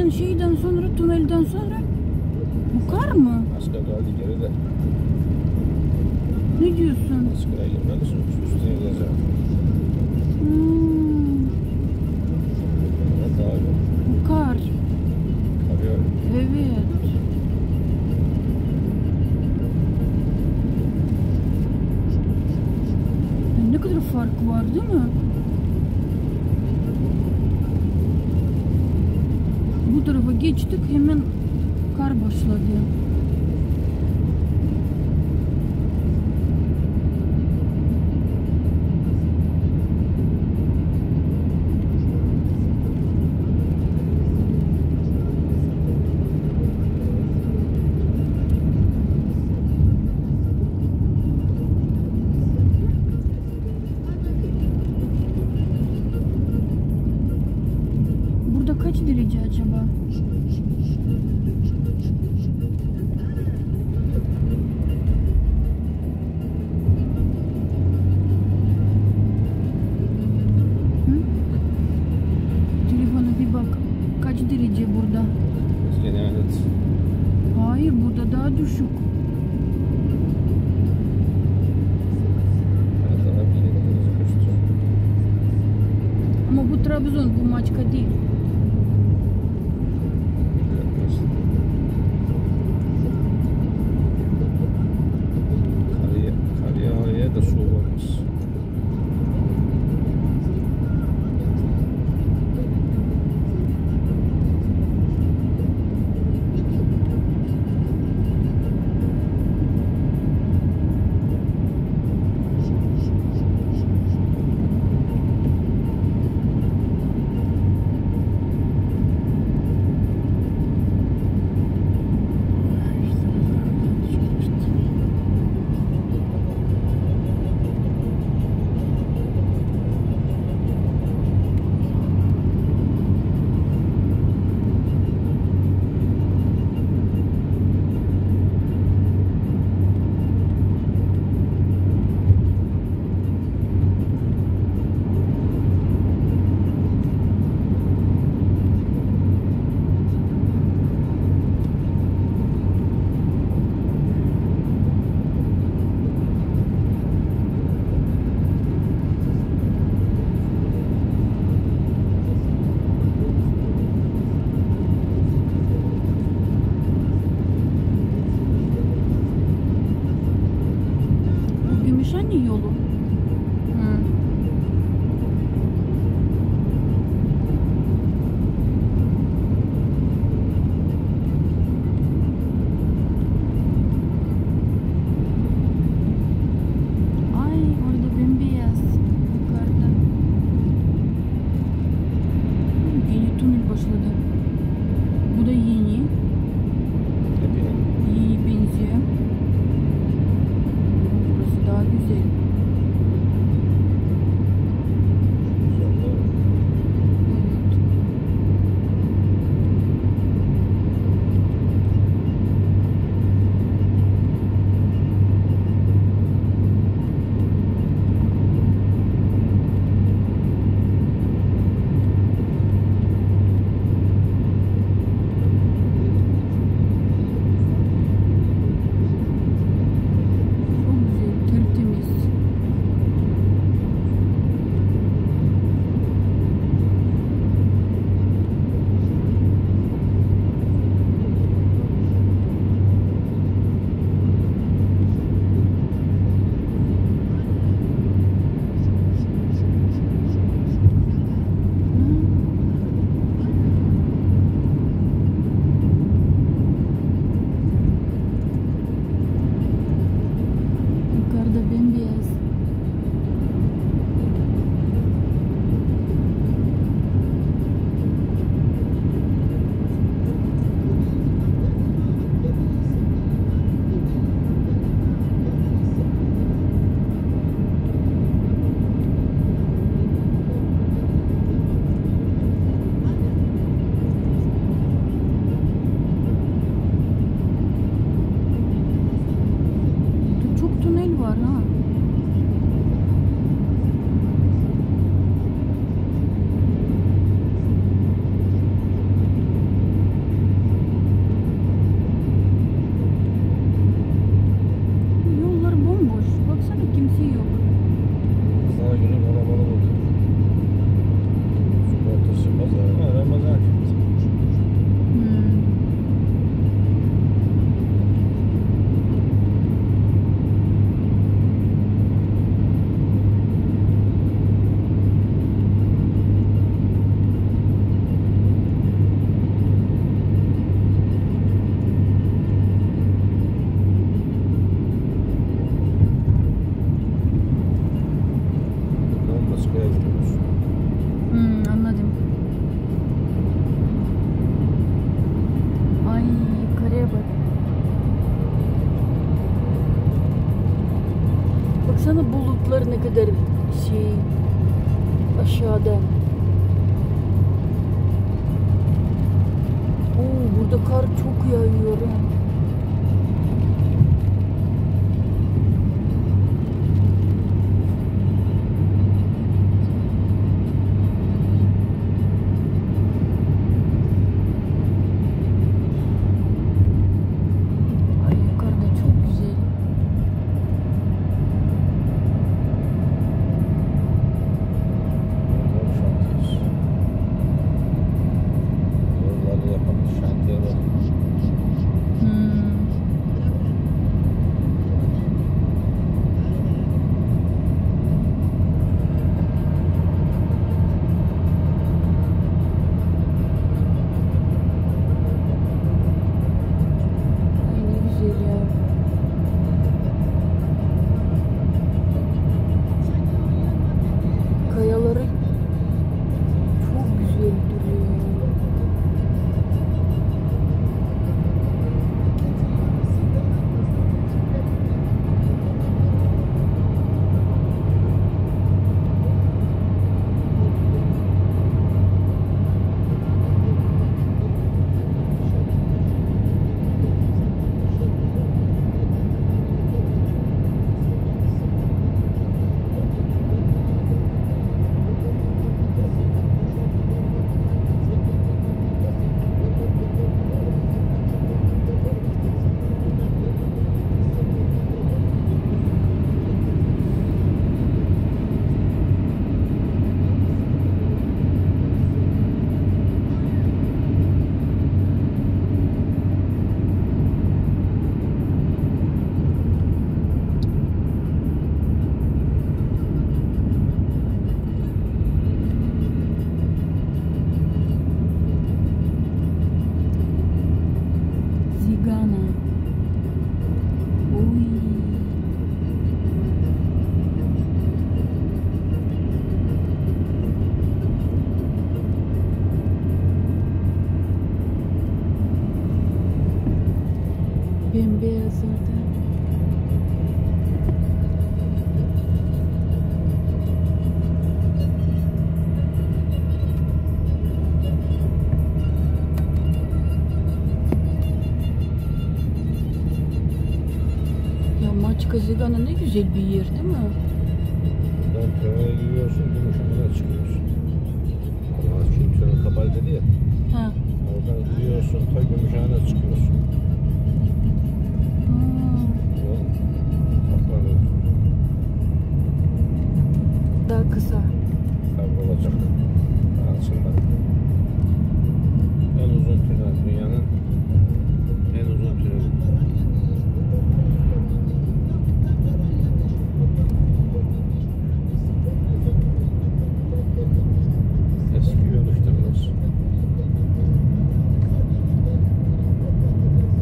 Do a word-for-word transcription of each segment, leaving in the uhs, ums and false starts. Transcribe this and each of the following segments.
hemen şeyden sonra, tünelden sonra bu kar mı? Askar geldi geri de. Ne diyorsun? Askar'a girmelisin. Üstüne gideceğim. Hmm. Evet abi. Bu kar. Karıyor. Evet. Ne kadar fark var değil mi? Bu tarafa geçtik, hemen kar başladı. Burada kaç derece acaba? Kaç derece burada? Evet. Hayır, burada daha düşük. Ama bu Trabzon, bu Maçka değil. Kariyaya da soğuk olmaz. Baksana bulutlar ne kadar şey aşağıda. Oo, burada kar çok yağıyor. Ay, yukarıda çok güzel. Yolları yapan şantiye var. Hmm. Ay ne güzel ya. Kayaları çok güzel duruyor. Zigana. Uy. Bembeyaz orada. Ya Maçka Zigana ne güzel bir yer değil mi? Buradan tünele giriyorsun, Gümüşhane'den çıkıyorsun. Allah şimdi tünel kapalı dedi ya. Ha. Oradan giriyorsun, ta Gümüşhane'den çıkıyorsun. Hmm. Yol kaplanıyor. Daha kısa. Tabii olacak. Aslında en uzun tünel, dünyanın en uzun tüneli. Eski yol işte burası.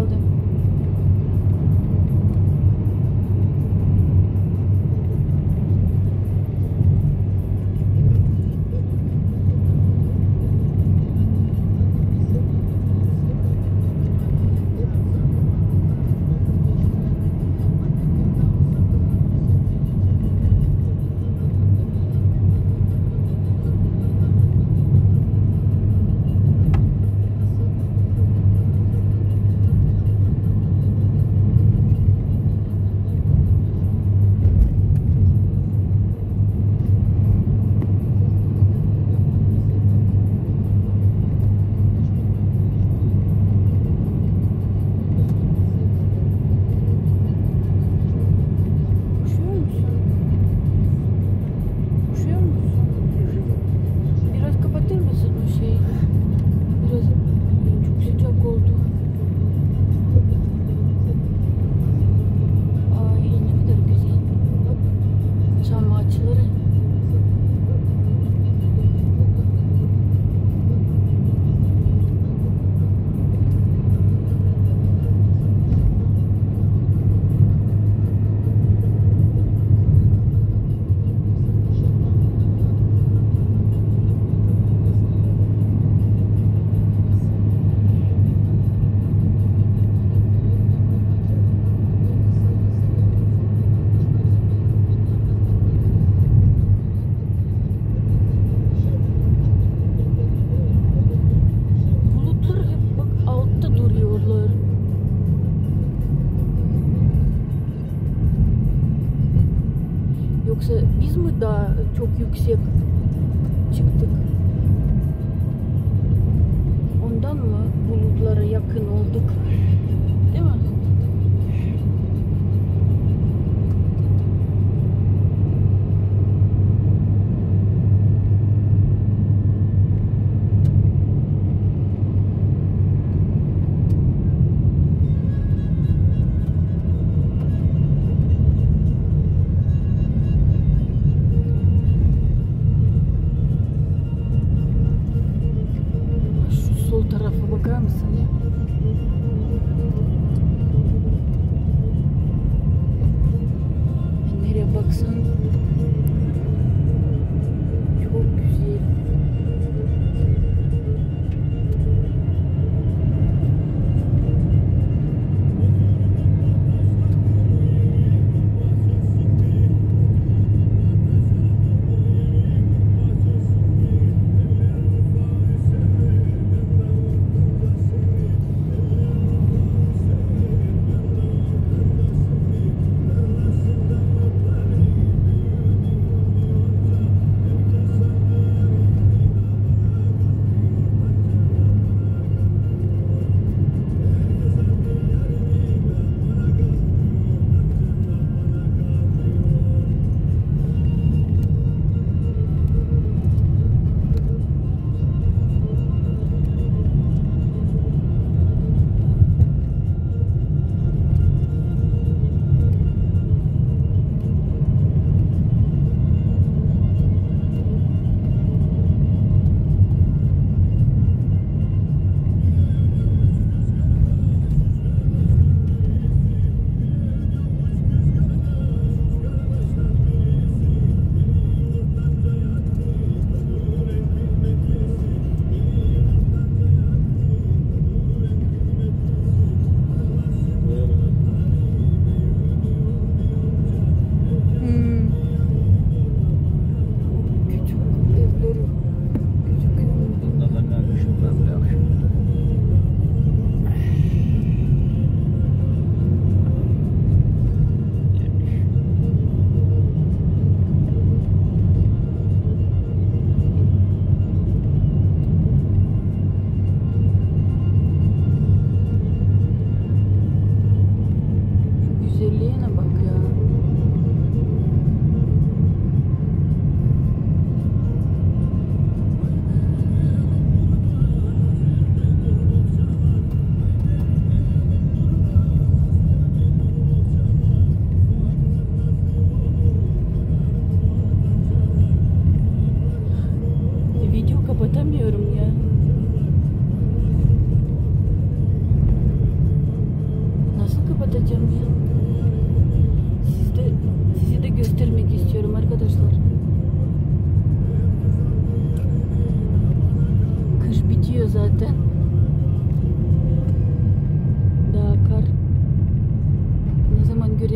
herhalde. Üşüyor musun? Üşüyor musun? Biraz kapatır mısın o şeyi? Biraz çok sıcak oldu. Ay ne kadar güzel. Bak çam ağaçları. Bulutlar hep bak altta duruyorlar. Yoksa biz mi daha çok yüksek çıktık? Ondan mı bulutlara yakın olduk? Değil mi? Şu sol tarafa bakar mısın ya? Nereye baksan çok güzel.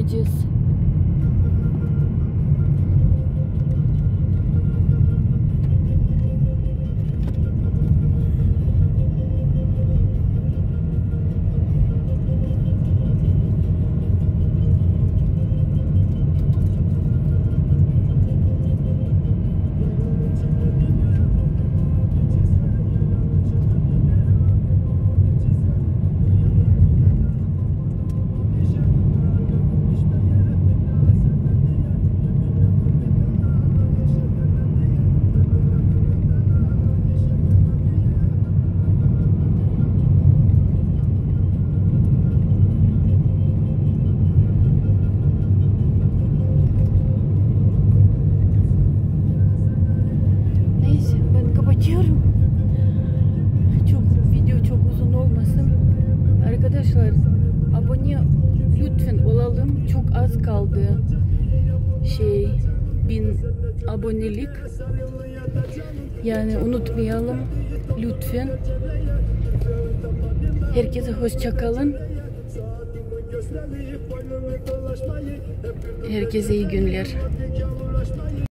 gideceğiz. Neyse ben kapatıyorum. Çok video çok uzun olmasın. Arkadaşlar abone lütfen olalım. Çok az kaldı. Şey bin abonelik. Yani unutmayalım lütfen. Herkese hoşça kalın. Herkese iyi günler.